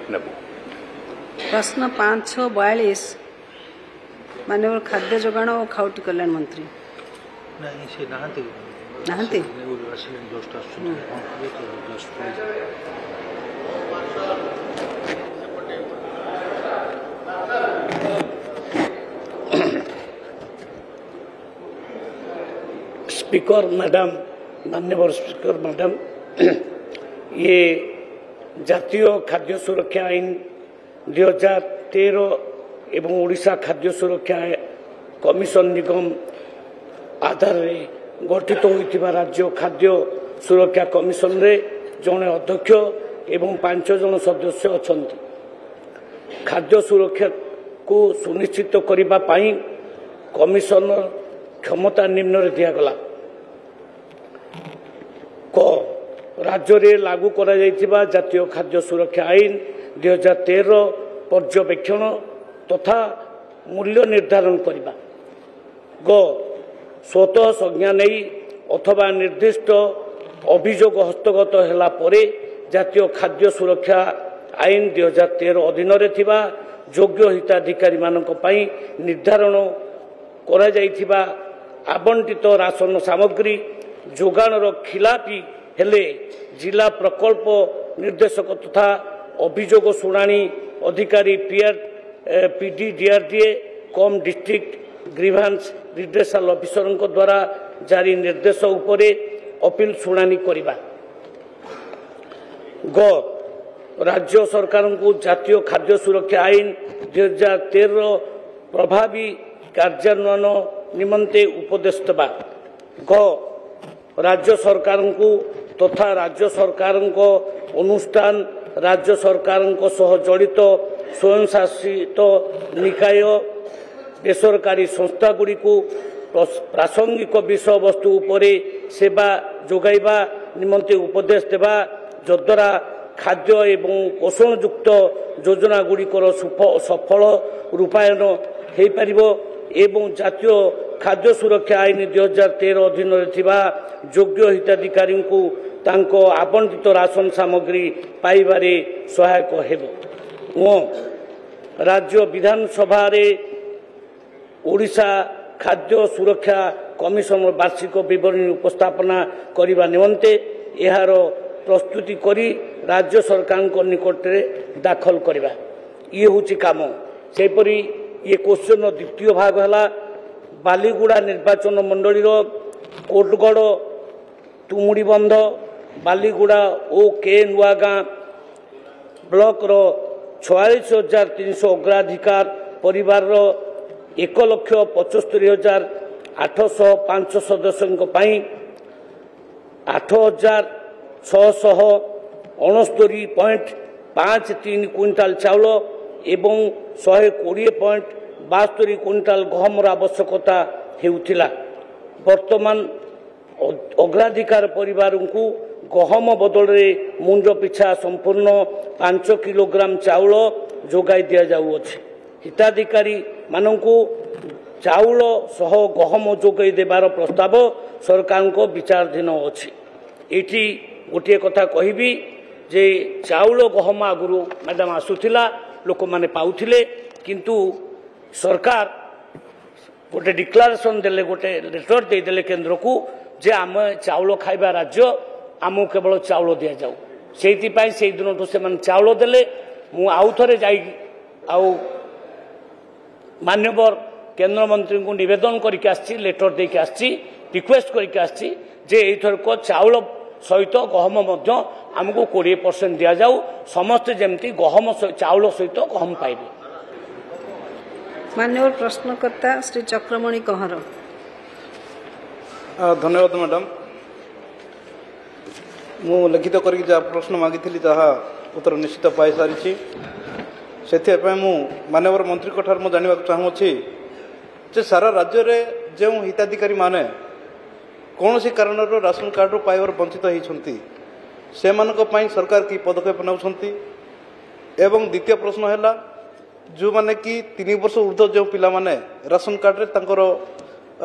नेब। प्रश्न 542 माननीय खाद्य जोगाण और खाउटी कल्याण मंत्री नहांती स्पीकर मैडम, माननीय स्पीकर मैडम, ये जातीय खाद्य सुरक्षा आईन 2013 एवं ओडिशा खाद्य सुरक्षा कमिशन निगम आधार गठित होइतिबा राज्य खाद्य सुरक्षा कमिशन रे जने अध्यक्ष एवं 5 जन सदस्य अछंती। खाद्य सुरक्षा को सुनिश्चित करिबा पाई कमिशन क्षमता निम्न रे दिया गला। क राज्य रे लागू करा जाइतिबा जातीय खाद्य सुरक्षा आईन 2013 पर्यवेक्षण तथा मूल्य निर्धारण करिबा। ग स्वतः संज्ञा नहीं अथवा निर्दिष्ट अभियोग हस्तगत होला परे जातीय खाद्य सुरक्षा आईन 2013 अधीन रे थिबा योग्य हिताधिकारी मानक पई निर्धारण करा जाइथिबा आवंटित राशन सामग्री जोगाणर खिलापी हेले जिला प्रकल्प निर्देशक तथा अभियोग शुणाणी अधिकारी PD DRDA cum district grievance redressal officer द्वारा जारी निर्देश उपरे अपील शुणाणी करिबा। ग राज्य सरकार को जातीय खाद्य सुरक्षा आईन 2013 प्रभावी कार्यान्वयन निमंते उपदेश देवा। ग राज्य सरकार को तथा राज्य सरकार अनुष्ठान राज्य सरकार सह जड़ित स्वयंशासित निकाय बेसरकारी संस्था गुड़ी को प्रासंगिक विषय वस्तु उपरे सेवा जोगाइबा निमंते उपदेश देवा जद्वारा खाद्य एवं पोषण युक्त योजना गुड़िकर सफल रूपायन हो पारिबो एवं जातीय खाद्य सुरक्षा आईन 2013 अधीन योग्य हिताधिकारी को तांको आवंटित राशन सामग्री पाइबारे सहायक हेबो। राज्य विधानसभा रे ओडिशा खाद्य सुरक्षा कमिशन वार्षिक विवरणी उपस्थापना करने निमंते यार प्रस्तुति करी राज्य सरकार निकट में दाखल करवा ये हूँ काम। सेपरी ये क्वेश्चन द्वितीय भाग है बालीगुड़ा निर्वाचन मंडली कोटगढ़ तुमुड़ीबंध बालीगुड़ा ओ के नुआगाँ ब्लॉक 46,300 अग्राधिकार परिवार 1,75,805 सदस्यों 8,669.53 क्विंटाल चाउल एवं 120.72 क्विंटाल गहमर आवश्यकता हेउथिला। वर्तमान अग्राधिकार परिवार को गहम बदल मुंड पिछा संपूर्ण 5 किलोग्राम चाउल जोगाई दि जाउअछि। हिताधिकारी मानकु चाउल सह गहम जोगाई देवार प्रस्ताव सरकार को विचाराधीन अछि। एठी गोटे कथा कहबी जे चाउल गहम आगुरु मैडम आसुथिला लोक माने पाउथिले किंतु सरकार गोटे डिक्लारेशन देले गोटे लेटर दे देले केंद्र को जे आम चाउल खाइबा राज्य आमको केवल चाउल दिया जाऊ से दिन से चाउल देले मु आउ थरे जाई आउ मान्यवर केंद्र मंत्री को निवेदन करके आसी लेटर देके आसी रिक्वेस्ट करके आसी जे एथर को चाउल सहित गहम आमको 20% दि जाऊ समस्ते जमती गहम चाउल सहित गहम पाइबे। मान्यवर प्रश्नकर्ता श्री चक्रमणि कहर। धन्यवाद मैडम। मु लिखित करके जहाँ प्रश्न मागी जहाँ उत्तर निश्चित पाई सारी से मानवर मंत्री ठार जाना चाहूँगी जे सारा राज्य रे जो हिताधिकारी माने कौन सी कारण राशन कार्ड पाइबार वंचित होती से सरकार की पदक्षेप नौकरी एवं द्वितीय प्रश्न है जो माने कि 3 वर्ष ऊर्ध्व जो पिला माने राशन कार्ड रे तांकर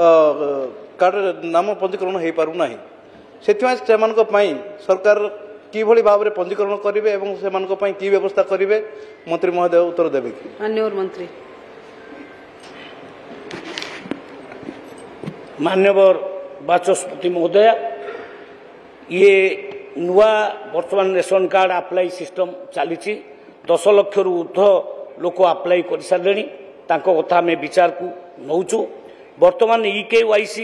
कार्ड नाम पंजीकरण हो पारना से सरकार किभଳି भाव में पंजीकरण करेंगे और से कि व्यवस्था करेंगे मंत्री महोदय उत्तर देवे कि माननीय मंत्री। मान्यवर बाचस्पति महोदय ये नुआ वर्तमान रेशन कार्ड अप्लाई सिस्टम चली 10 लाख रु ऊर्ध लोक अप्लाई कर सारे कथा आम विचार को नौचु वर्तमान EKYC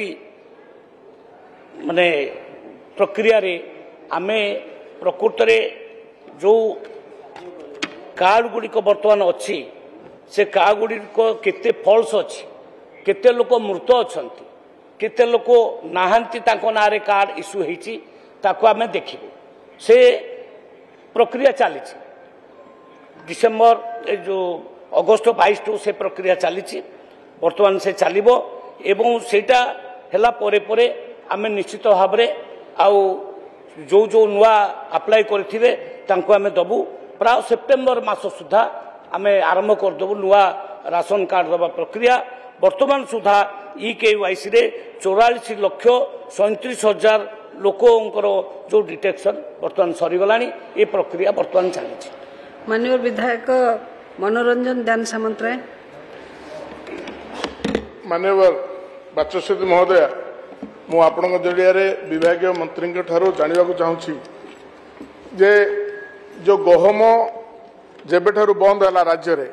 माने प्रक्रिया रे आमे प्रकृत जो कार्ड गुड़िक बर्तमान अच्छी से कार्ड गुड़िक केते फॉल्स अच्छी केते लोक मृत अच्छा केते लोक नाहांती तांको नारे कार्ड इश्यू होईची ताको आमे देखिबो से प्रक्रिया चली डिसेम्बर जो अगस्त 22 टू से प्रक्रिया चली वर्तमान से चलिबो एवं सेटा हेला परे परे आमे निश्चित भाव में आउ जो जो नुआ अप्लाई करथिबे तांको आमे दबु प्राय सेप्टेम्बर मास सुधा आमे आरंभ कर देबु नुआ राशन कार्ड दबा प्रक्रिया वर्तमान सुधा EKYC रे 44,37,000 लोकंकर जो डिटेक्शन वर्तमान सरीगलानी ये प्रक्रिया वर्तमान चली। माननीय विधायक मनोरंजन दान सामंतराय। माननीय बाचस्पति महोदय मु आपण जरिया विभाग मंत्री जानवा चाहूँगी जे जो गहम जेबे बंद है राज्य रे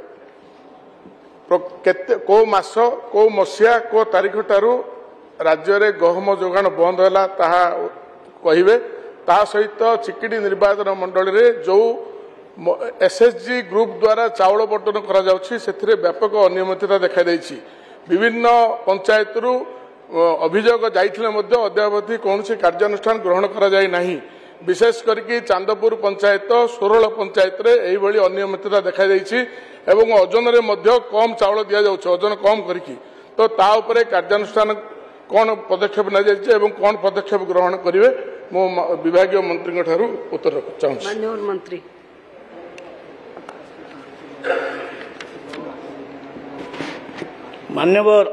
को मास को मसीहा को तारीख ठारू राज्य रे गहम जोगान बंद है कहे ता सहित चिकिटी निर्वाचन मंडल रे जो SHG ग्रुप द्वारा चाउल बंटन करा व्यापक अनियमितता देखा देछि विभिन्न पंचायत रु अभियोग जाइथिले मध्य अद्यावधि कौन कार्यानुष्ठान ग्रहण करा जाय नाही विशेष करके चांदपुर पंचायत सोरल पंचायत रे एही भली अनियमितता देखा देछि एवं ओजन रे मध्य कम चाउल दिया जाउछ ओजन कम करके तो ता उपरे कार्यानुष्ठान कौन पदक्षेप न जाइछ एवं कौन पदक्षेप ग्रहण करिवे मो विभागीय मंत्री ठारू उत्तर चाहूँ। माननीय मंत्री। मान्यवर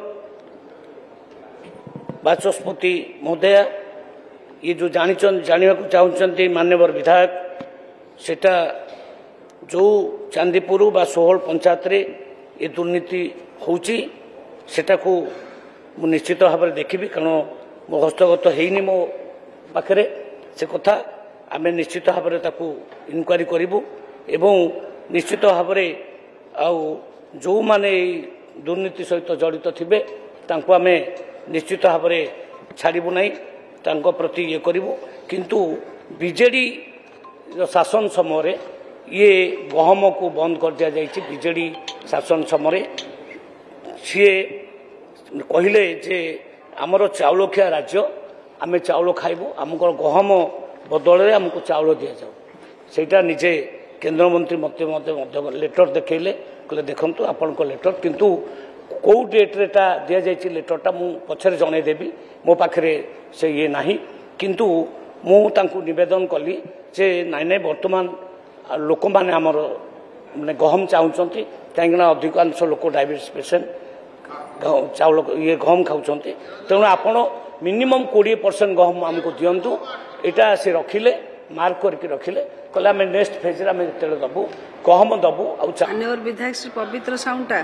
बाचस्पति महोदय ये जो जाना चाहते मान्यवर विधायक सेटा जो चांदीपुर बा सोहल पंचायत रे ये दुर्नीति होची सेटा को मु निश्चित भाव में देखी कारण मो हस्तगत होनी मो पाखे से कथा आम निश्चित भाव में इनक्वारी करूँ एवं निश्चित भाव में आउ जो माने दुर्नीति सहित जड़ित थे तांको आमे निश्चित भाव में छाड़बू ना तांको प्रति ये करूँ किंतु बीजेडी शासन समय ये गहम को बंद कर दिया जाइए बीजेडी शासन समय सी कहले जे आमर चाउलखिया राज्य आमे चाउल खाइबू आमको गहम बदल में आमको चाउल दि जाऊ सेटा निजे केंद्रमंत्री मत लेटर देखले कहले देखंतु आपण को लेटर किंतु कौ डेट्रे दि जाइए लेटरटा मु पछरे जनईदेवी मो पाखे से ये नाही किंतु मु तांकु निवेदन कली जे नाई नाई वर्तमान लोक माने आमर माने गहम चाहूँगी कहीं अधिकांश लोक डायबिटीज पेसेंट चाउल ये गहम खाऊँ तेणु आपण मिनिमम 20% गहम आमको दिंतु यहाँ से रखिले मार्क करके रखिले कहले आम नेक्स्ट फेज में जो दबू गहम दबू माननीय विधायक श्री पवित्र साउंटा।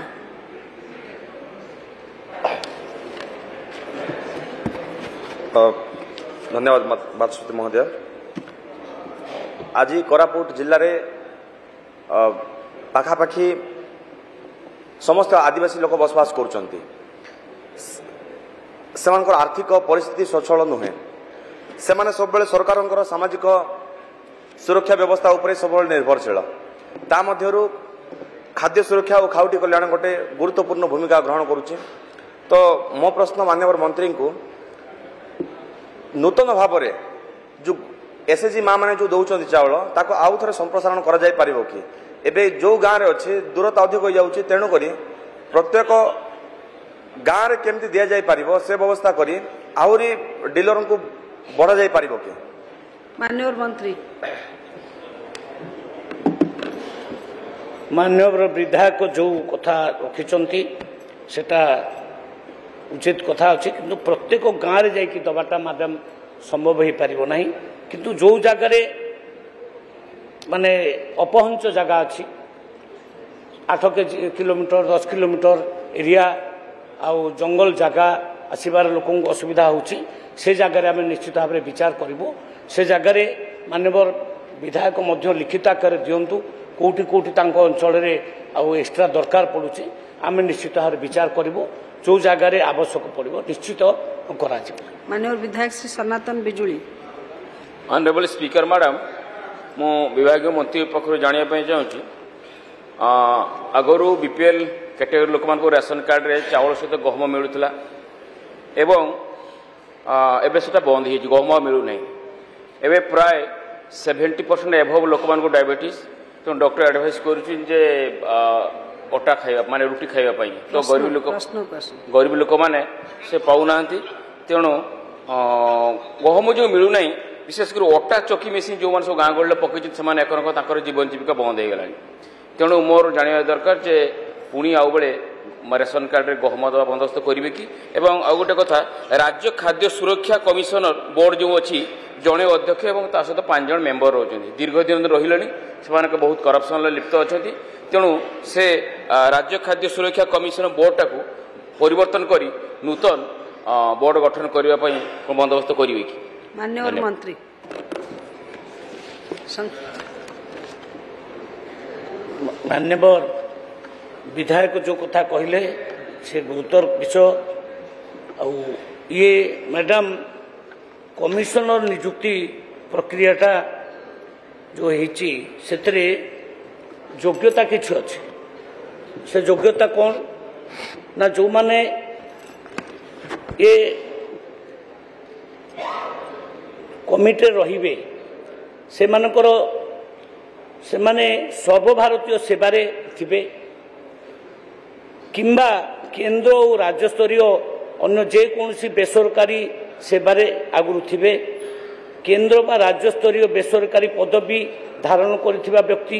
धन्यवाद बाचस्पति महोदय। आज कोरापुट जिले में पाखापाखि समस्त आदिवासी लोक बसवास कर आर्थिक परिस्थिति सचल नुहे से सब सरकार सामाजिक सुरक्षा व्यवस्था उपरे सब निर्भरशील ता मध्यरु खाद्य सुरक्षा और खाउटी कल्याण गोटे गुरुत्वपूर्ण भूमिका ग्रहण करुचे। तो मो प्रश्न माननीय मंत्री को नूतन भाव में जो SHG माँ मैंने जो दौरान चाउल ताको आउ थे संप्रसारण करा जाय पारिबो कि एबे जो गाँव में अच्छे दूरता अधिक हो जाउची तेणुक प्रत्येक गाँव में केमती दि जाय पारिबो से व्यवस्था करी आहुरी डीलर को बढ़ा जाय पारिबो कि। माननीय मंत्री। मान्यवर विधायक जो कथा रखिंट सेटा उचित कथा अच्छी किंतु प्रत्येक गाँव में जाकि दबाटा मैडम संभव हो पार ना किंतु जो जगार माने अपहंच जगह अच्छी 8 किलोमीटर 10 किलोमीटर एरिया आउ जंगल जगह आसबार लोक असुविधा होची से जगह आम निश्चित भाव में विचार करूँ से जगह माननीय विधायक मध्य लिखित आकार दिंतु कौटी कौटी अंचल एक्सट्रा दरकार पड़ुची आम निश्चित भाव विचार करूँ जो जगह आवश्यक पड़ो निश्चित करा माननीय विधायक श्री सनातन बिजुली ऑनरेबल स्पीकर मैडम मु विभाग मंत्री पक्ष जानापी चाहूँगी आगु बीपीएल कैटेगरी लोक मान राशन कार्ड रे चावल सहित गहम मिलूला एवं एबे सेटा बंद हो गहम मिलूना एबे प्राय 70% एभव लोक मान डायबिटीज तो डॉक्टर एडवाइस करे अटा खाइबा माने रुटी खाइबा तो गरीब लोक माने से पाऊना तेणु गहम जो मिलूना विशेषकर अटा चक्की मेसीन जो मैंने सब गाँ गहली पकई से जीवन जीविका बंद हो गला तेणु मोर जाना दरकार जे पुणी आउ बेले रेशन कार्ड रे गहम दवा बंदोबस्त करेंगे कि एवं आउ गोटे कथा राज्य खाद्य सुरक्षा कमिशनर बोर्ड जो अच्छी जड़े अध्यक्ष और सहित 5 जन मेंबर रोचे दीर्घ दिन रही से बहुत करप्शन लिप्त अच्छा तेणु से राज्य खाद्य सुरक्षा कमिशन बोर्ड टाक परिवर्तन कर नूतन बोर्ड गठन करने बंदोबस्त करेंगे कि माननीय मंत्री मान्यवर विधायक जो कथा कहले से गुरुतर विषय ये मैडम कमिशनर नियुक्ति प्रक्रियाटा जो होती से योग्यता किसी अच्छे से योग्यता कौन ना जो माने ये कमिटी रहिबे से मानकर से माने सर्वभारतीय सेवारे थिबे किंबा केंद्र और राज्य स्तरीय अन्य जेकोसी बेसरकारी सेवारे आगुरु थिबे केंद्र बा राज्य स्तरीय बेसरकारी पदवी धारण करिथिबा व्यक्ति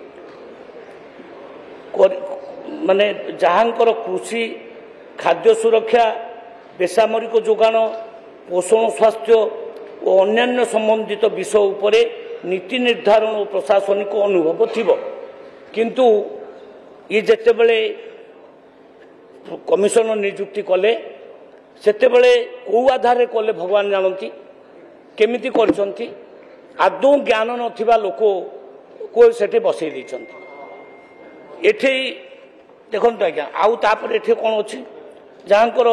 माने जहांकर कृषि खाद्य सुरक्षा बेसामरिक जोगाण पोषण स्वास्थ्य और अन्यान्य संबंधित विषय उपरे नीति निर्धारण और प्रशासनिक अनुभव थिबो किंतु ये जेतेबेले कमिशनर नियुक्ति कले सेतेबेले को आधार कले भगवान जानती केमिति करछंती आदौ ज्ञान नथिबा लोक को सेठी बसई दैछंती एठी देखंतु आज्ञा आउ तापर एठी कोन अछि जहांकर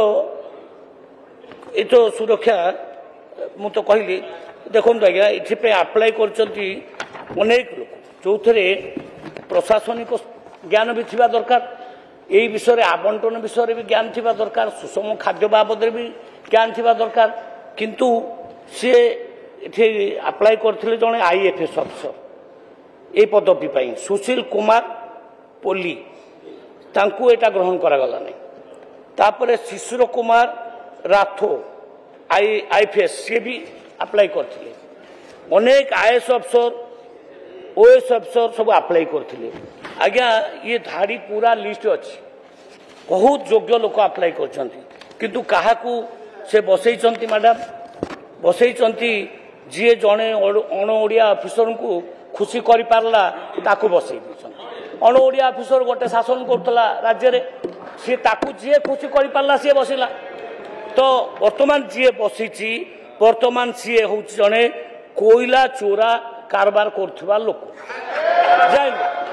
ए तो सुरक्षा मु तो कहली देखंतु आज्ञा एठी पे अप्लाई करछंती अनेक लोक जो थे प्रशासनिक ज्ञान भी थिबा दरकार यही विषय आवंटन विषय भी ज्ञान थिबा दरकार सुषम खाद्य बाबद भी ज्ञान थिबा दरकार किंतु सी एठी अप्लाई करथिले जने आईएफएस अफसर ए पदवी पाई सुशील कुमार पोली तांकु एटा ग्रहण करागला नहीं तापरे शिशिर कुमार राठो आईएफएस से भी अप्लाई करथिले अनेक आईएएस अफसर ओएस अफसर सब अप्लाई करथिले आज्ञा ये धाड़ी पूरा लिस्ट अच्छी बहुत योग्य लोक अप्लाई करछंती किंतु काहाकू से बसैचंती मैडम बसैचंती जी जड़े अण ओडिया अफिसर को खुशी कर पारला ताकू बसई अण ओडिया अफिसर गोटे शासन करतला राज्य रे सी ताकू जी खुशी कर पारला सी बसिला तो वर्तमान जी बसीची वर्तमान सी हूँ जड़े कोयला चोरा कारबार करथुवा लोक जाय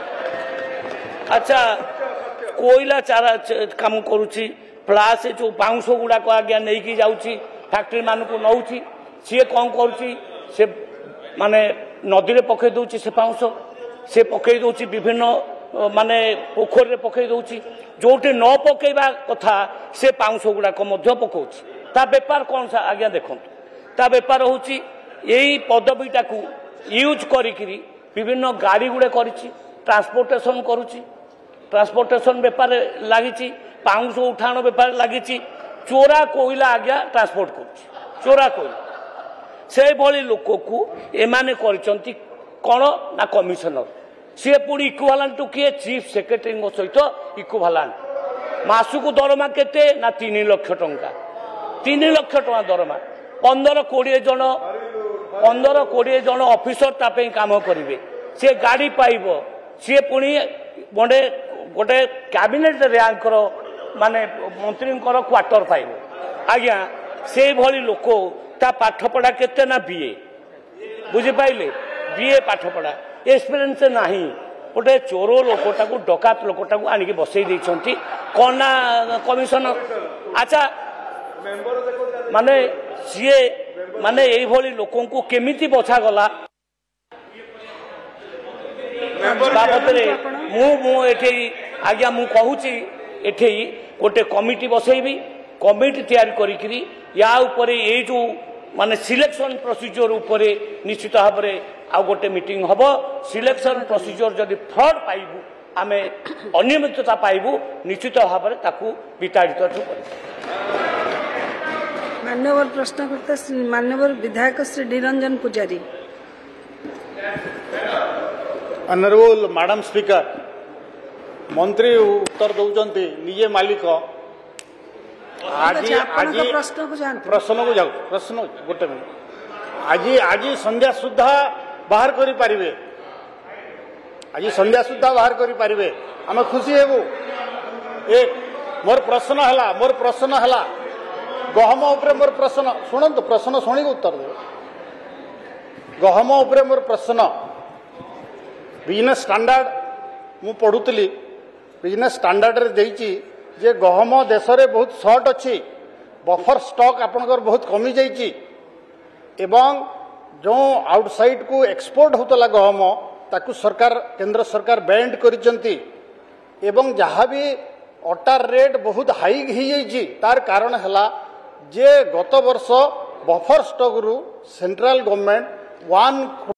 अच्छा कोयला चारा काम करुच्ची प्लास जो बाउंस गुड़ाक आज्ञा नहीं जाऊँगी फैक्ट्री मान को नौची सी कौन करुच्ची से माने नदी में पकई दूची से बाउंस से पकई दूची विभिन्न माने पोखर रे पकई दूची जोटे न पकईबा कथा से बाउंस गुड़ाक पकाउची ता बेपार कौन सा आज्ञा देखो ता बेपार होची यही पदवीटा को यूज करी विभिन्न गाड़ी गुड़े करिछि ट्रांसपोर्टेशन करुच्ची ट्रांसपोर्टेशन बेपार लगी पाउंस उठाण बेपार लगी चोरा कोयला आज्ञा ट्रांसपोर्ट करुच्ची चोरा कोयला से भली लोक को एमाने करचंती कौन ना कमिशनर सी पुणी इक्विवेलेंट टू किए चीफ सेक्रेटरी सहित इक्विवेलेंट मासुक दरमा केते ना 3 लाख टंका 3 लाख टंका दरमा 15-20 जन ऑफिसर तापे काम करेंगे सी गाड़ी पाइब सी पुणी गोटे गोटे कैबिनेट रैंकर माने मंत्री क्वार्टर पाइब आज्ञा से भली लोक ता पाठपढ़ा केते ना बीए बुझिपाइले बीए पाठपढ़ा एक्सपीरियंस नाही गोटे चोर लोकटा डकात लोकटा आनिक बसई देइछंती कोना कमिशन अच्छा माने सीए माने एई भली लोकों को केमिति बछा गला बाबतरे मु एठे आज्ञा मु कहूची एठे गोटे कमिटी बसैबी कमिटी तैयारी करी या उपरे ये जो माने सिलेक्शन प्रोसीजर उपरे निश्चित भाव में आउ गोटे मीटिंग हम सिलेक्शन प्रोसीजर जदि फ्रड पाइबू आमे अनियमितता पाइबू निश्चित भाव में ताकू विताड़ित मान्यवर प्रश्नकर्ता मान्यवर विधायक श्री निरंजन पुजारी। ऑनरेबल मैडम स्पीकर मंत्री उत्तर दौरान निजे मालिक आज प्रश्न को जाऊ प्रश्न गोटे मिनट आज संध्या सुधा बाहर करि पारिबे आज संध्या सुधा बाहर करि पारिबे आम खुशी हेबू एक मोर प्रश्न है गहम उपरे मोर प्रश्न शुणु प्रश्न शुणी उत्तर दे गहम उपरे मोर प्रश्न बिजनेस स्टैंडर्ड मु पढ़ुली बिजनेस स्टैंडर्ड रे देइची जे गहम देश रे बहुत शॉर्ट अच्छी बफर स्टॉक आपनकर बहुत कमी जाइची एवं जो आउटसाइड को एक्सपोर्ट होतला गहम ताकू सरकार केंद्र सरकार बैंड करिसंती एवं जहाँ भी अटार रेट बहुत हाई ही जाइची तार कारण हला जे गत वर्ष बफर स्टॉक रु सेंट्रल गवर्नमेंट 1